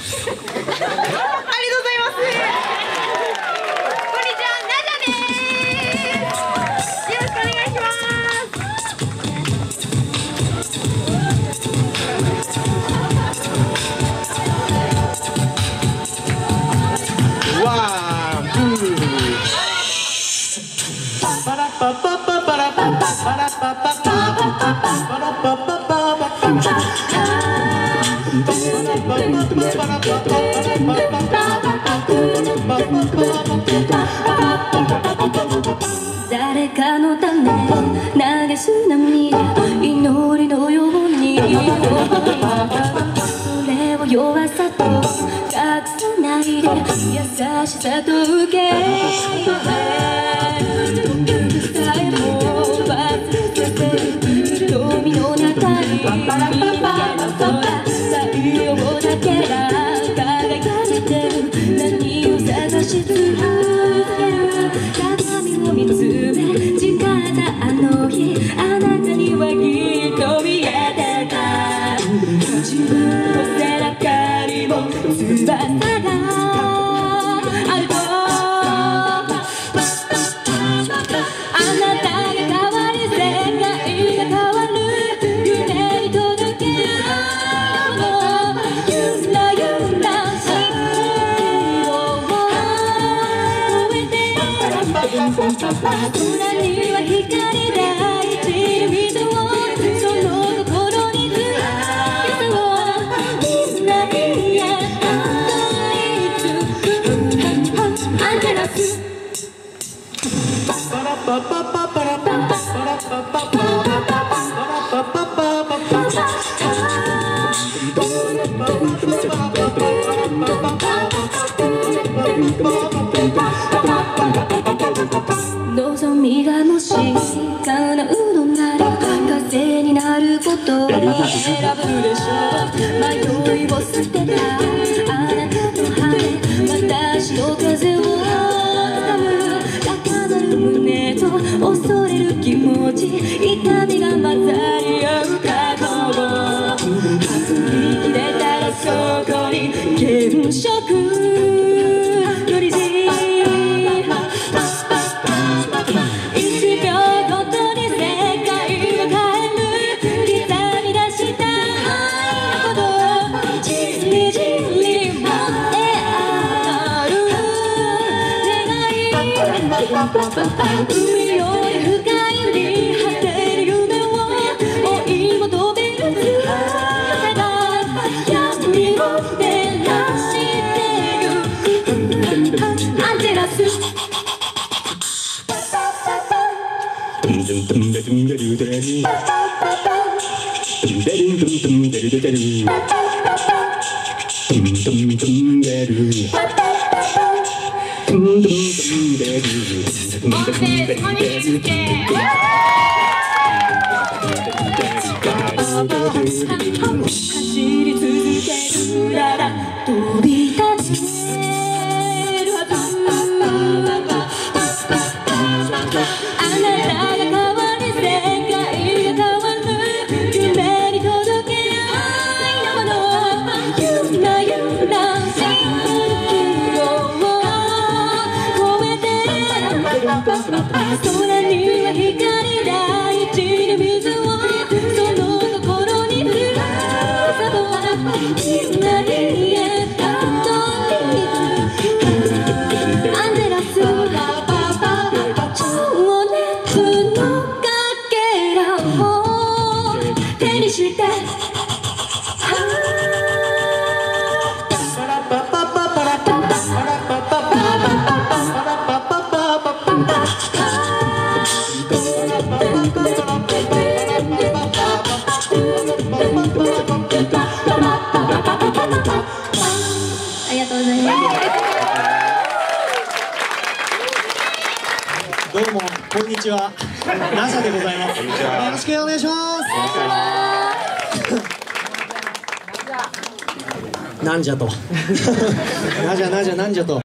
誰かのため投げす涙祈りのようにそれを弱さと隠さないで優しさと受け入れ僕さえも忘れさせる瞳の中に見上げの空太陽だけが輝いてる何を探し続ける鏡を見つめ誓ったあの日あなたにはきっと見えてた自分の背中にも翼があるとあなたが変わり世界が変わる夢に届けるゆらゆらしい色を超えて空には光抱いている人をその心にずっとみんなにやっといつアンジェラス望みがもし叶うのなら風になることを選ぶでしょう迷いを捨てたあなたと晴れ私と風を掴む高鳴る胸と恐れる気持ち痛みが混ざり合う覚悟振り切れたらそこに原色海より深いに果てる夢を追い求める翼が闇を照らしてゆくアンジェラス走り続けるなら飛び立てるはずあなたが変わり世界が変わる夢に届け愛のものゆらゆらしい色を超えて空には光大地に水をその心に降らさぼみんなにやっとアンジェラス情熱のかけらを手にしてありがとうございます。 どうもこんにちは。NASA でございます。よろしくお願いします。なんじゃと。なんじゃと。